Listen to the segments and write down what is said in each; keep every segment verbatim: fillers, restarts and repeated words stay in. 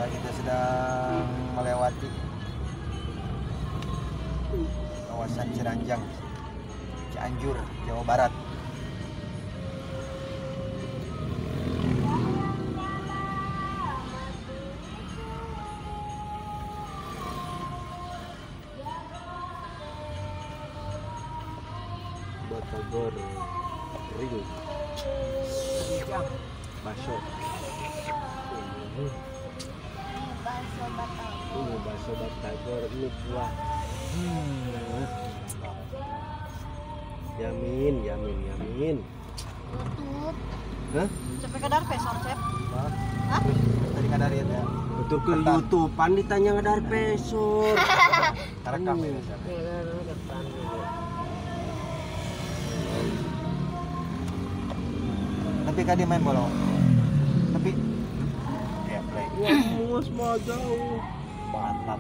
Ya, kita sedang melewati kawasan Ciranjang, Cianjur, Jawa Barat. Batagor ring bakso Bakso Batagor. ini bakso Batagor ini buah hmm. Yamin yamin yamin Tutup. hah Sampai kadar pesor, Cep. Hah? Tadi kan dari ya. betul ke YouTube pan ditanya ngadar pesor Rekam ini. Tapi kan dia main bola. Tapi ya play. wah mus mah jauh Mantap.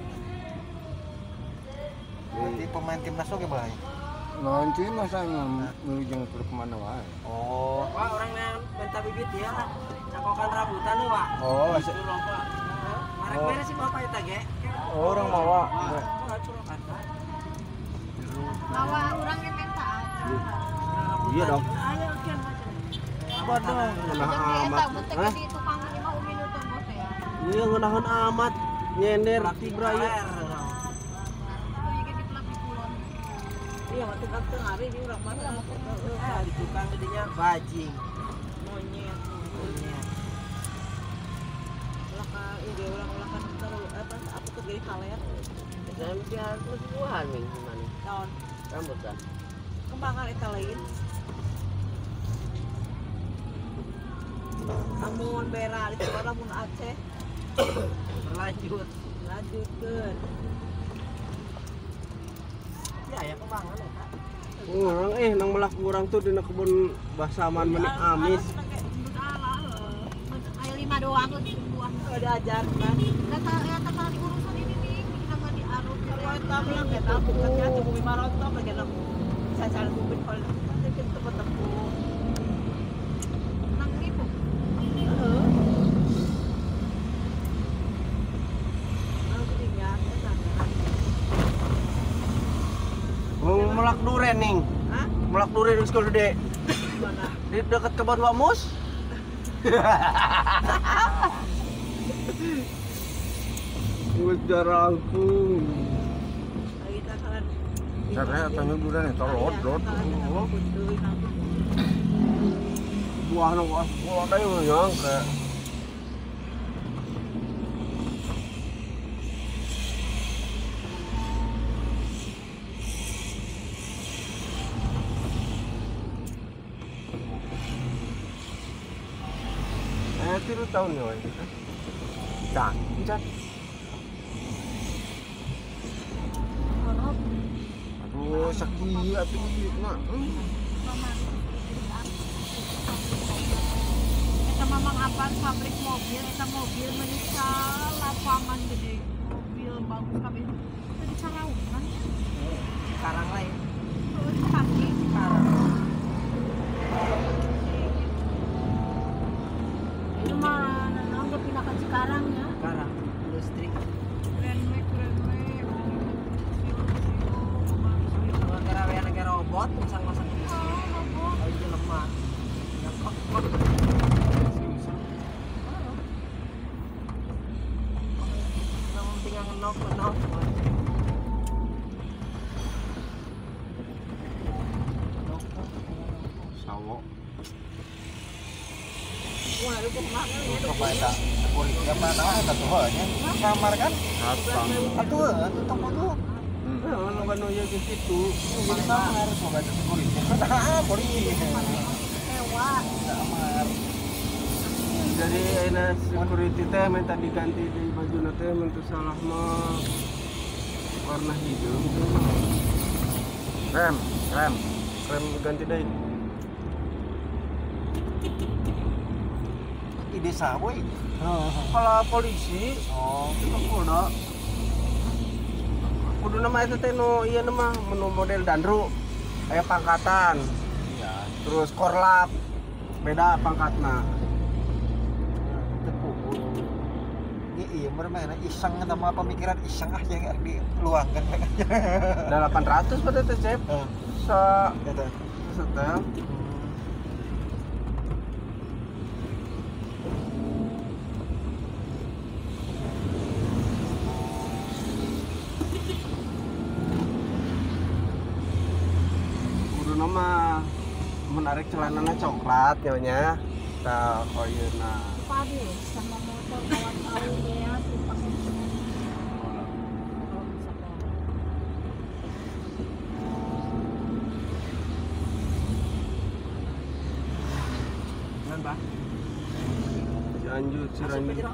Berarti pemain timnas oke bolanya. Nanti masa ngelu jeung klub mana wae. Oh. Wah, orangnya minta bibit ya. Cakokan rambutan lu, Wak. Oh, Itu masih. lomba. Marek Oh. beres sih Bapak eta ge. Oh, orang mawa. Wah, curug ada. Bawa orangnya minta. iya dong Ayo, kian apa dong ngenahan Jadi eta amat bentek hah di tukang lima minut tuh bos ya. iya ngenahan amat nyender tibraya Jadi di pelak di kulon. Iya, waktu kan teu hari di urang mana. Ah, di tukang gedinya bajing. Monyet, monyet. Ulah ka ieu ulang-ulang kan terus apa apa tuh gini kaler. saya mesti harus buahan nih gimana Naon? rambut dah Kembangan eta lain. Amun bera di sekolah mun Aceh. Lanjut, lanjutkeun. Ya, ya kembangan eta. orang eh nang melak kurang tuh dina kebun basaman menik amis Ayo lima doang tuh di buah. Kalau diajar kan. Kata ya kata di urusan ini nih, sama di arut. Kalau eta bilang kita bukan kita bumi maroto bagian aku. Sasaran bumi kalau kita tepuk-tepuk. Nang ribu. Heeh. Aku tinggal eta. mau melak duren ning Hah? melak duren di sekolah gede Mana? di dekat kebun wamus gue jarangkung Kita kan Saya tanya duren itu lod lod. buah nang sekolah teh yang kayak eh tiru tahun ya wae cak cak Aduh sakit atuh nah. Eta mamang apaan pabrik mobil, eta mobil menyiksa lapangan gede, mobil bagus kabeh. Itu di Carauman, Sekarang lain. terus kaki. Sekarang. Itu mah nangga pindah ke Cikarang ya. Sekarang industri. Keren we, keren we. Kalau negara negara robot, misal masak di sini. Oh, itu lemah. Yang kok kok. Namun tinggal ngenok ngenok. Sawo. Wah, itu kemana ya? Coba eta polisi apa nah eta tuh nya. Kamar kan? Satpam. Atuh, atuh toko tuh. ya nu kan ya gitu Jadi kamar coba eta polisi. Ah, polisi. Hewa. Kamar. jadi enak security teh minta diganti di baju teh minta salah mah warna hijau Rem, rem. rem ganti deh Di desa boy. kalau polisi Oh, itu kuda kudu nama itu teh nu iya nama menu model dandru kayak pangkatan iya. terus korlap beda pangkatna Tepuk. iya bermain iseng sama pemikiran iseng aja yang diluangkan. delapan ratus pada teh Cep. Heeh. Sa Eta. setel. Kudu nama menarik celananya coklat nyonya. Tah koyeuna. Padi sama motor kawan tahu ya tuh pakai kalau bisa kan. Kan, Pak? Cianjur, Ciranjur.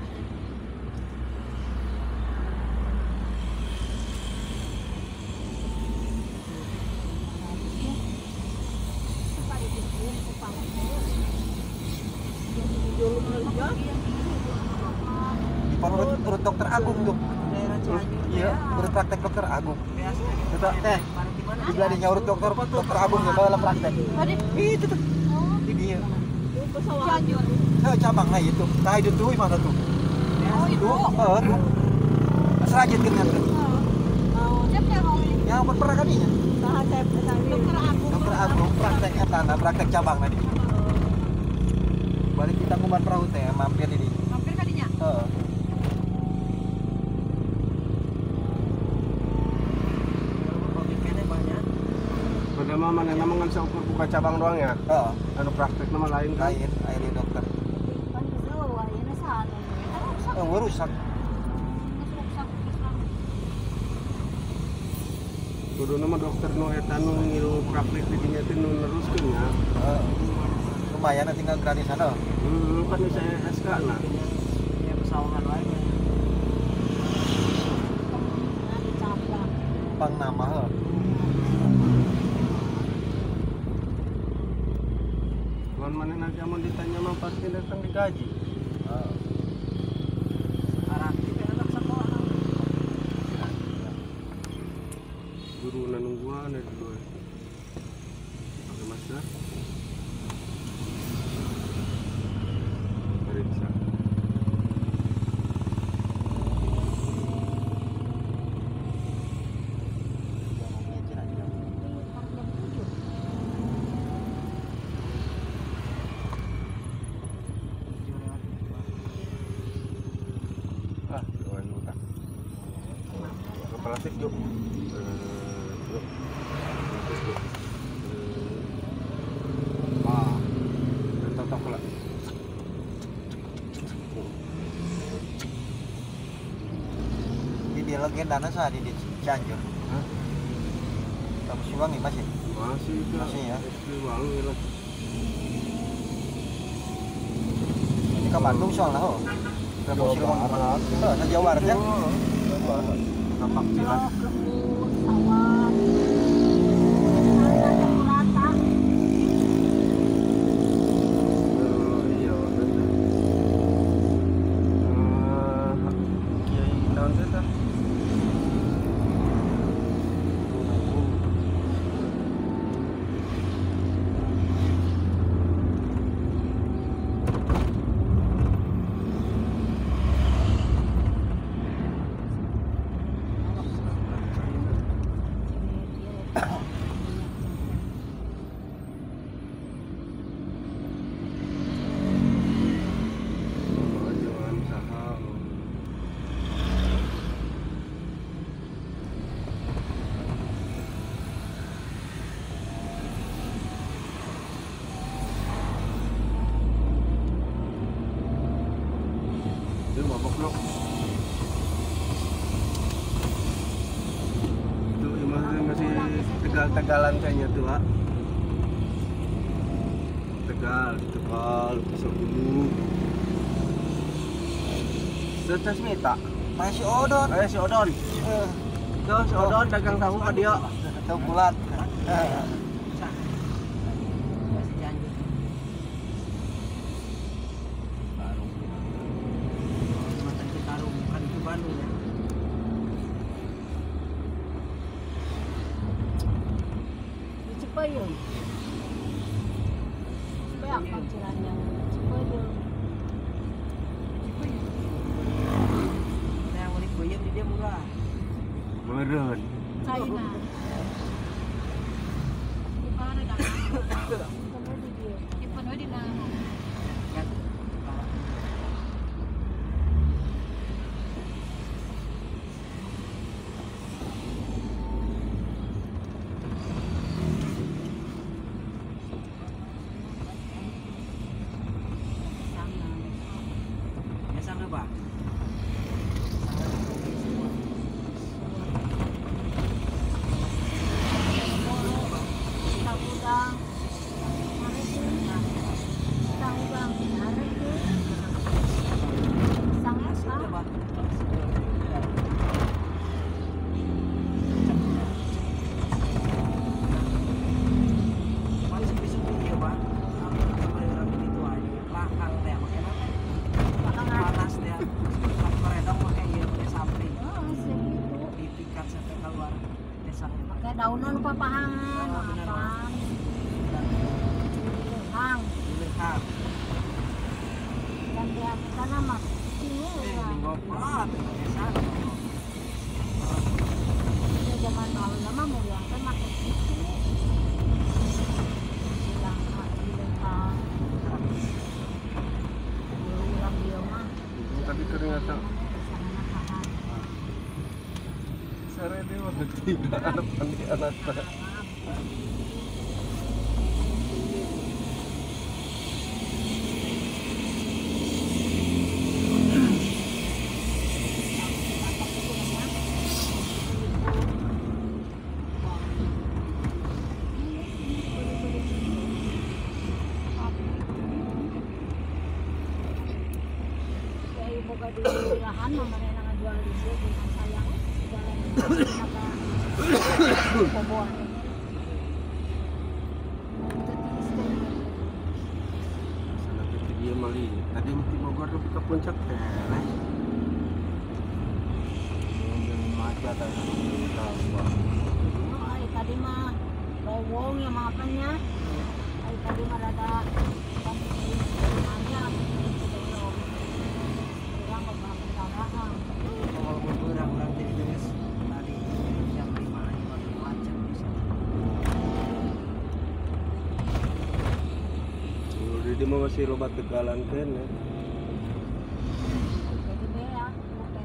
Menurut menurut dokter Agung tuh. Daerah Cianjur. Iya, menurut praktek dokter Agung. Biasa. Eta teh Barang di mana? di belakangnya urut dokter dokter Agung ya dalam praktek. Tadi Itu tuh. Di dia. Cianjur. Nah, cabangnya itu. Nah, itu tuh mana tuh? Oh itu. Heeh. Serajit kan tuh. Oh, siapa yang ngomong ini? Yang pernah kadinya. Saha saya dokter Agung. Dokter Agung prakteknya tanah, praktek cabang tadi. Balik kita ngumpan perahu teh mampir ini. Mampir kadinya. Heeh. Pemikirannya banyak. Pada mah mana nama ngan seukur buka cabang doang ya. Heeh. Anu praktek nama lain kan. Lain, air dokter. Kan bisa wah ini sana. Kan rusak. Oh, rusak. Rusak rusak. Kudu nama dokter nu eta nu ngilu praktek di dinya teh nu neruskeun nya. Heeh. Lumayan tinggal gratis sana. Hmm, kan bisa S K na. Ya pesawahan lain. Nah, dicabang. Pang nama heeh. Cuman mana nanti amun ditanya mah pasti datang digaji. Heeh. Sekarang kita anak sekolah. Guru na nungguan ada dua. Pakai masker. Periksa. Ah, doain utang. Ke plastik yuk. Eh, yuk. Plastik yuk. Eh, ah, tetap pula. Di dia legendana saat di Cianjur. Hah? Kamu Siwangi masih? Masih ke Masih ya? S D Wangi lah. Ini ke Bandung soalnya oh. Ke Jawa Siwangi. Barat. Heeh, ke Jawa Barat ya. Tampak jilat. Kebun, sawah. Ada rata. Eh, iya, bener. Eh, Kiai naon teh tah? Jangan saham. Itu mabok lo. Itu masih masih tegal-tegalan kayaknya tuh, Pak. Tegal, Tegal, pisau dulu. Setes Mita. Masih odon. Ayo si Odon. Eh, Tuh si Odon dagang tahu ka dia. tahu bulat. Heeh. Masih Cianjur. Mantan Citarum, bukan itu Bandung ya. Di Cipayung. Cipayung apa Ciranjang? Cipayung. meren. China. Di mana dah? Di mana di mana? Daunan lupa paham, paham. Hang, Lihat. dan dia sana mah. Eh, ngobrol biasa. Ini zaman dahulu lama mau bilang kan makin itu. Bilang bilang hang. Bilang dia mah. Tapi ternyata sare dia waktu tidak anak panti anak. Di lahan mah mana yang jual di situ sayang jalan koboan Salah dia mali. Tadi mesti Bogor tapi ke puncak teh. Yang macet tadi kita ay tadi mah bawang yang makannya ay tadi mah ada aja Kalau berkurang orang jadi terus tadi jam lima lagi baru macet bisa. Udah dia mau masih robat tegalan kan ya. gede ya bukan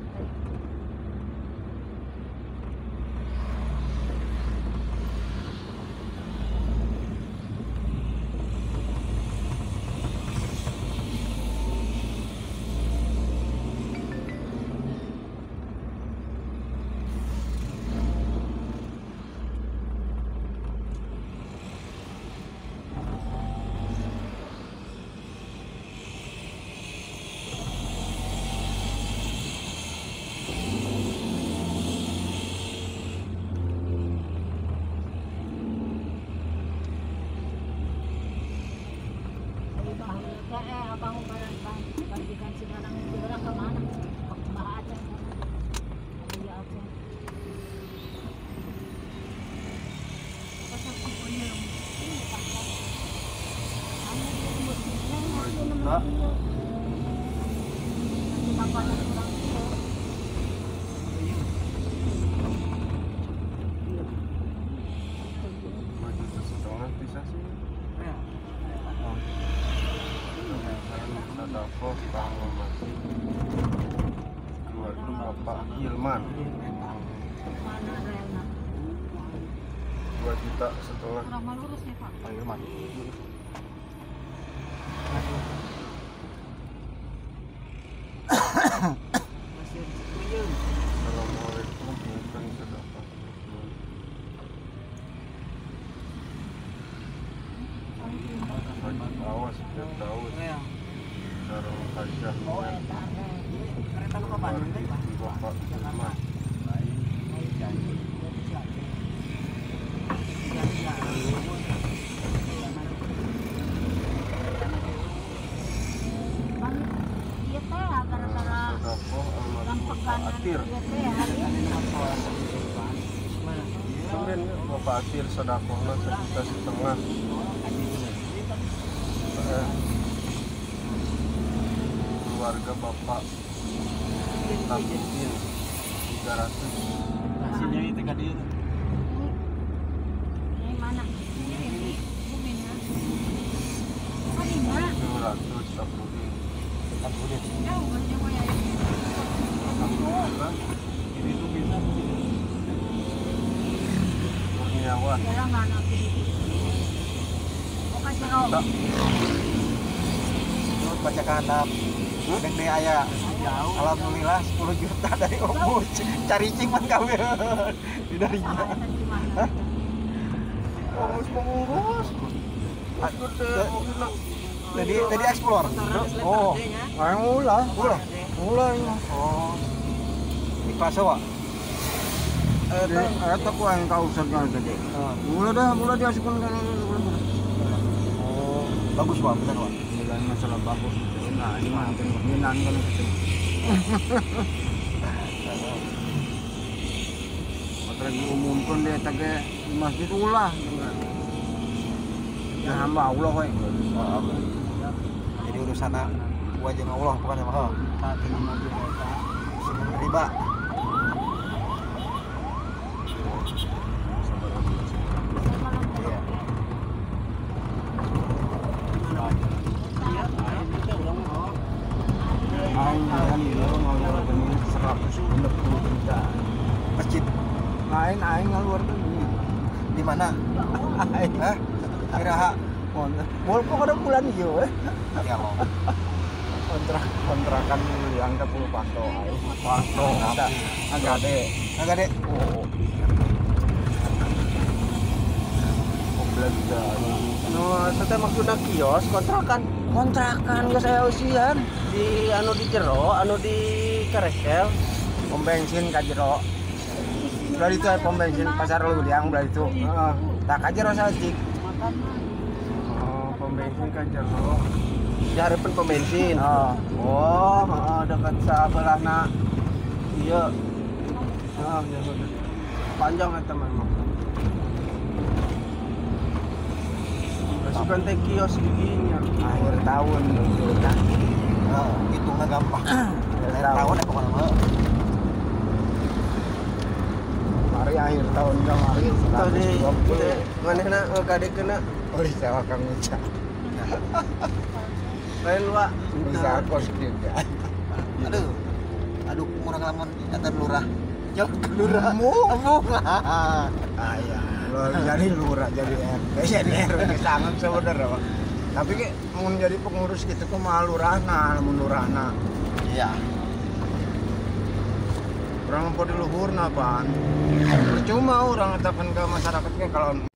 eh abang barang bang bagikan sekarang itu orang kemana bah aja dia aja pasal komponen ini pasal anda dia muslimnya nanti nomor itu nanti bapak dan orang itu Maju setengah bisa sih. Ya. Sadako bangun masih keluarga Bapak Hilman mana Rena dua juta setengah. kurang malurus nih pak Ayo mati. Masih tuyul. Assalamualaikum bukan sedekah. Bagi awas biar tahu Ya. sarung hajah oh eta Kereta lu ke Bandung teh, Pak? Bapak Hilman. kan iya teh gara-gara Sadako almarhum lampak Bapak kanan Atir. iya teh hari Mana? Kemudian Bapak Atir sedakohnya sejuta setengah. Eh, keluarga Bapak Tabiin tiga ratus. Hasilnya itu kan dia. Ini mana? Ini ini. Bumina. Mana? dua ratus tak boleh. Tak boleh. Ya, umurnya mau ya. Ini tuh bisa. Kurniawan. Jarang mana gitu. Oke, cerok. Tak. Terus baca kehandap. Yang dia ayah. Alhamdulillah sepuluh juta dari Omus. Cari cingman kawin. Didarinya. Hah? Omus mengurus. Aku teh Tadi tadi explore. Oh, Ayo ulah. ulah. Ulah ini. Oh. Di kelas apa? Ada ada ku yang kau serkan tadi. Ulah dah, ulah diasupkan kan. Oh, bagus Pak, benar Pak. Bukan masalah bagus. Nah, ini mah perminan kan itu. Matra diumumkan dia tage di masjid ulah. Ya hamba Allah we. Jadi urusan wajah Allah bukan sama Allah. Senang riba. Iya. Aing aing ngeluar ngeluar duit seratus enam puluh juta. Masjid Aing aing ngeluar duit. di mana? Aing Hah? Kiraha. Mau kok ada bulan iyo eh. Ya Allah. Kontrak kontrakan yang ke puluh pasto aing. Pasto ada agak deh. Agak dek. Oh. Komplek dah. no tete maksudna kios kontrakan Kontrakan gak saya usian. di anu di jero, anu di Karesel. Pom bensin kajero. Udah itu ya pom bensin pasar Luliang udah itu. Heeh. Tak kajero sajik. Oh, pom bensin ka jero. Di harapan pom bensin. Oh. Oh, heeh, dekat sabelahna. Iya. Heeh, ya bener. Panjang eta memang. Masukan teh kios giginya. Akhir tahun itu kan. Oh, hitungnya gampang. Akhir Akhir tahun. tahun ya pokoknya. Mari akhir tahun kemarin Tadi seratus dua puluh. manehna kade kena Oh, sewa Kang Uca. lain wa. Bisa kos juga. Aduh. Aduh, kurang lamun eta lurah. Jauh ke lurah. Emung. Ayah, lo jadi lurah jadi R T jadi R W sangat sebenarnya Pak. Tapi ke mau jadi pengurus gitu kok mah lurahna, mun lurahna. Iya. Orang mau di luhurna Pak. Percuma orang ngetapan ke masyarakatnya kalau